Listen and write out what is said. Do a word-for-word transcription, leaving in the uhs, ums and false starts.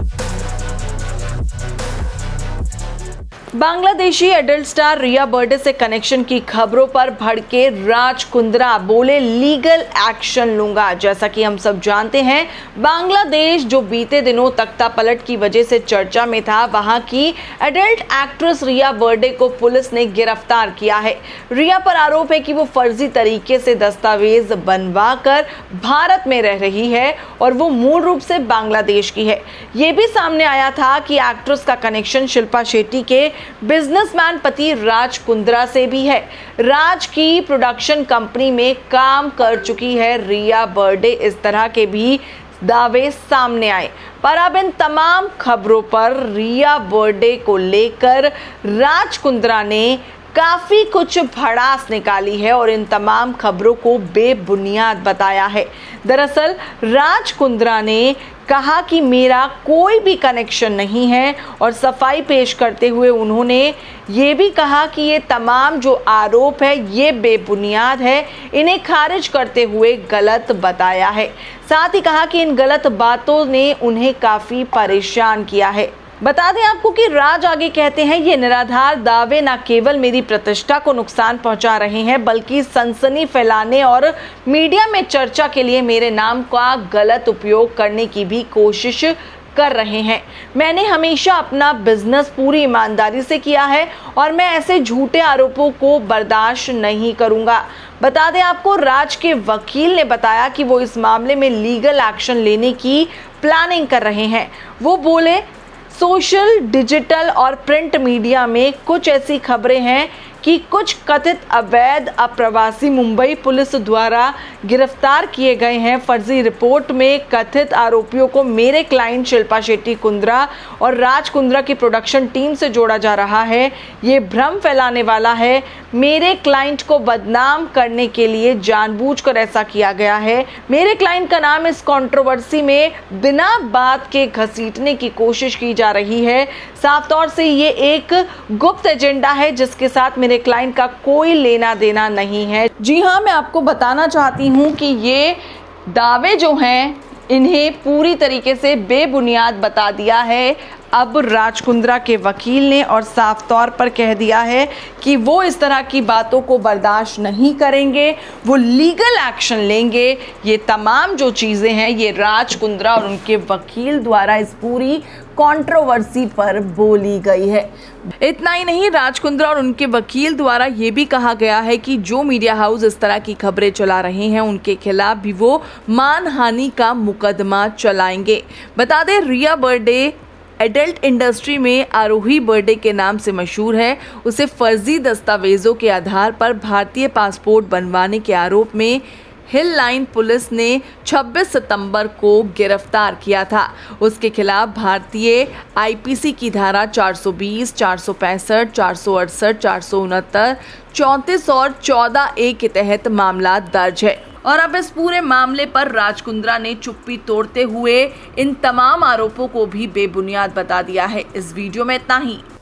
Bangladeshi adult star Riya Barde से connection की खबरों पर भड़के राज कुंद्रा, बोले लीगल एक्शन लूंगा। जैसा कि हम सब जानते हैं, बांग्लादेश जो बीते दिनों तख्ता पलट की वजह से चर्चा में था, वहां की एडल्ट एक्ट्रेस रिया बर्डे को पुलिस ने गिरफ्तार किया है। रिया पर आरोप है कि वो फर्जी तरीके से दस्तावेज बनवा कर भारत में रह रही है और वो मूल रूप से बांग्लादेश की है। ये भी सामने आया था कि एक्ट्रेस का कनेक्शन शिल्पा शेट्टी के बिजनेसमैन पति राज कुंद्रा से भी है। राज की प्रोडक्शन कंपनी में काम कर चुकी है रिया बर्डे। इस तरह के भी दावे सामने आए, पर अब इन तमाम खबरों पर रिया बर्डे को लेकर राज कुंद्रा ने काफी कुछ भड़ास निकाली है और इन तमाम खबरों को बेबुनियाद बताया है। दरअसल राज कुंद्रा ने कहा कि मेरा कोई भी कनेक्शन नहीं है और सफाई पेश करते हुए उन्होंने ये भी कहा कि ये तमाम जो आरोप है ये बेबुनियाद है, इन्हें खारिज करते हुए गलत बताया है। साथ ही कहा कि इन गलत बातों ने उन्हें काफी परेशान किया है। बता दें आपको कि राज आगे कहते हैं, ये निराधार दावे न केवल मेरी प्रतिष्ठा को नुकसान पहुंचा रहे हैं, बल्कि सनसनी फैलाने और मीडिया में चर्चा के लिए मेरे नाम का गलत उपयोग करने की भी कोशिश कर रहे हैं। मैंने हमेशा अपना बिजनेस पूरी ईमानदारी से किया है और मैं ऐसे झूठे आरोपों को बर्दाश्त नहीं करूंगा। बता दें आपको, राज के वकील ने बताया कि वो इस मामले में लीगल एक्शन लेने की प्लानिंग कर रहे हैं। वो बोले, सोशल, डिजिटल और प्रिंट मीडिया में कुछ ऐसी खबरें हैं कि कुछ कथित अवैध अप्रवासी मुंबई पुलिस द्वारा गिरफ्तार किए गए हैं। फर्जी रिपोर्ट में कथित आरोपियों को मेरे क्लाइंट शिल्पा शेट्टी कुंद्रा और राज कुंद्रा की प्रोडक्शन टीम से जोड़ा जा रहा है। ये भ्रम फैलाने वाला है। मेरे क्लाइंट को बदनाम करने के लिए जानबूझकर ऐसा किया गया है। मेरे क्लाइंट का नाम इस कंट्रोवर्सी में बिना बात के घसीटने की कोशिश की जा रही है। साफ तौर से ये एक गुप्त एजेंडा है जिसके साथ मेरे क्लाइंट का कोई लेना देना नहीं है। जी हाँ, मैं आपको बताना चाहती हूँ कि ये दावे जो हैं इन्हें पूरी तरीके से बेबुनियाद बता दिया है अब राज कुंद्रा के वकील ने, और साफ तौर पर कह दिया है कि वो इस तरह की बातों को बर्दाश्त नहीं करेंगे, वो लीगल एक्शन लेंगे। ये तमाम जो चीज़ें हैं ये राज कुंद्रा और उनके वकील द्वारा इस पूरी कंट्रोवर्सी पर बोली गई है। इतना ही नहीं, राज कुंद्रा और उनके वकील द्वारा ये भी कहा गया है कि जो मीडिया हाउस इस तरह की खबरें चला रहे हैं उनके खिलाफ भी वो मानहानि का मुकदमा चलाएंगे। बता दें, रिया बर्डे एडल्ट इंडस्ट्री में आरोही बर्डे के नाम से मशहूर है। उसे फर्जी दस्तावेजों के आधार पर भारतीय पासपोर्ट बनवाने के आरोप में हिल लाइन पुलिस ने छब्बीस सितंबर को गिरफ्तार किया था। उसके खिलाफ भारतीय आईपीसी की धारा चार सौ बीस, चार सौ पैंसठ, चार सौ अड़सठ, चार सौ उनहत्तर, चौंतीस और चौदह ए के तहत मामला दर्ज है। और अब इस पूरे मामले पर राज कुंद्रा ने चुप्पी तोड़ते हुए इन तमाम आरोपों को भी बेबुनियाद बता दिया है। इस वीडियो में इतना ही।